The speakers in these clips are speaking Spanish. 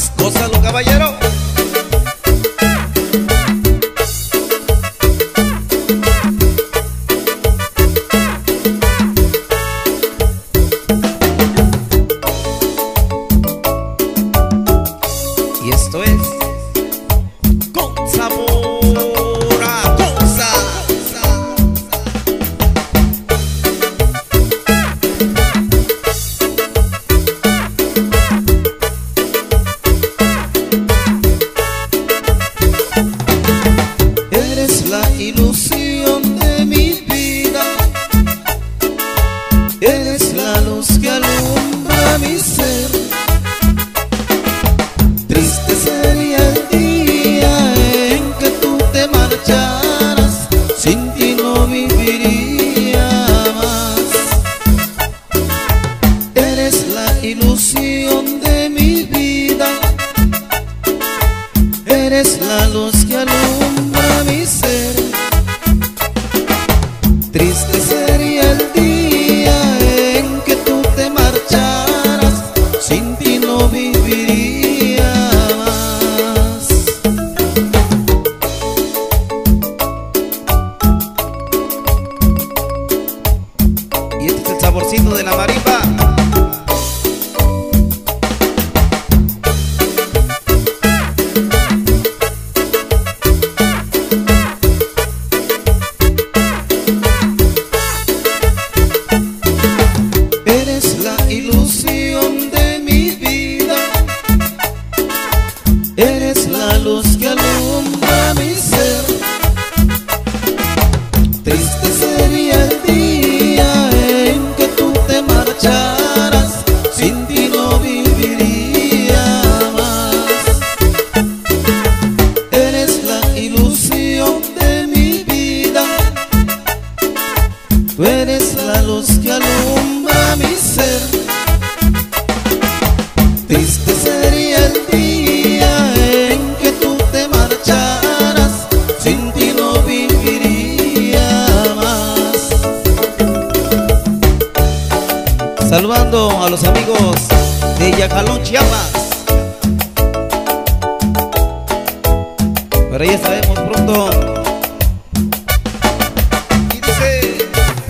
Gózalo, caballero. Y esto es con sabor a cosa. Eres la ilusión de mi vida, eres la luz que alumbra mi ser. Triste sería el día en que tú te marcharas, sin ti no viviría más. Eres la ilusión de mi vida, eres la luz que alumbra mi ser. Triste sería el día en que tú te marcharas, sin ti no viviría más. Y este es el saborcito de la marimba. Eres la ilusión de mi vida, eres la luz que alumbra mi ser. Triste sería el día en que tú te marcharas, sin ti no viviría más. Eres la ilusión de mi vida, tú eres la luz que alumbra mi ser. Triste sería el día en que tú te marcharas, sin ti no viviría más. Saludando a los amigos de Yacalón, Chiapas. Por ahí estaremos pronto. Y dice: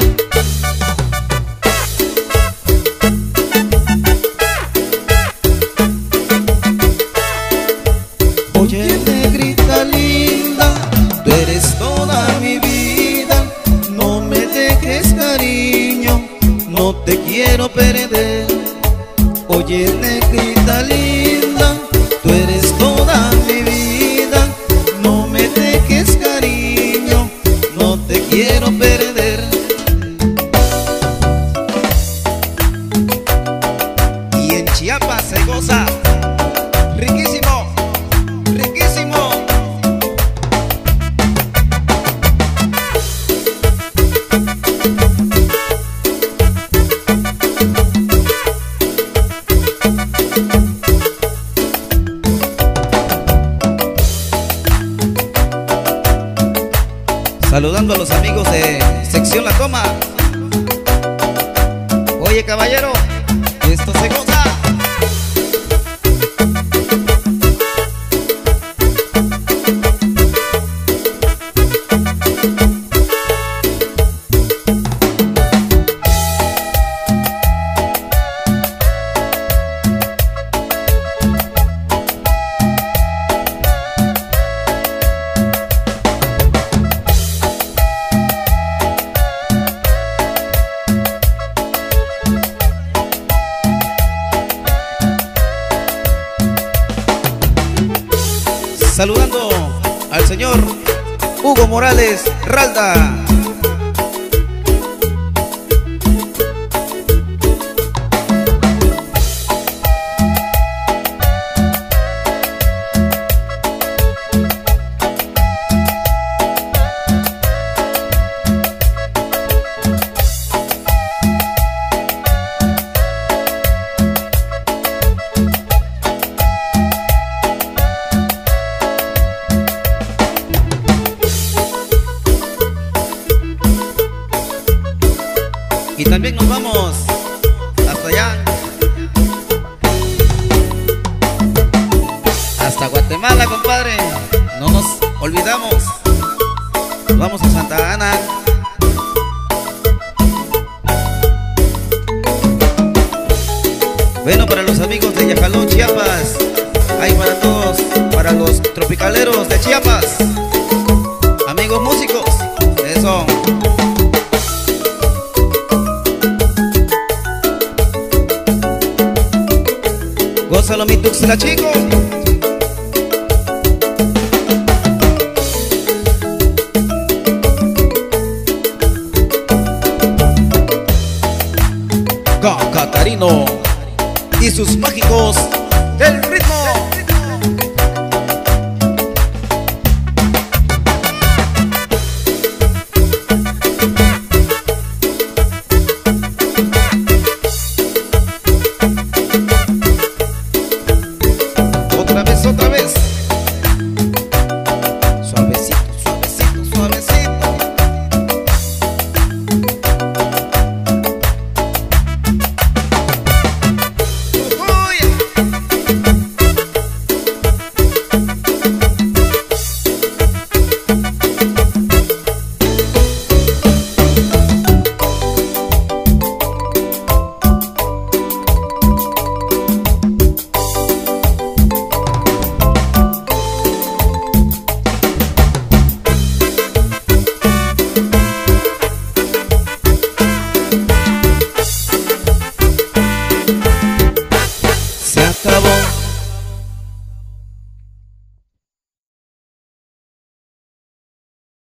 oye, negrita linda, tú eres toda mi vida. No me dejes, cariño, no te quiero perder. Oye, negrita linda, tú eres toda mi vida. No me dejes, cariño, no te quiero perder. Y en Chiapas se goza riquísimo, riquísimo. Saludando a los amigos de Sección La Toma. Oye, caballero, esto se goza. Saludando al señor Hugo Morales Ralda. Y también nos vamos hasta allá olvidamos. Vamos a Santa Ana. Bueno, para los amigos de Yajalón, Chiapas. Hay para todos, para los tropicaleros de Chiapas. Amigos músicos, eso. Gózalo mi Tuxtla, chico. Catarino y sus mágicos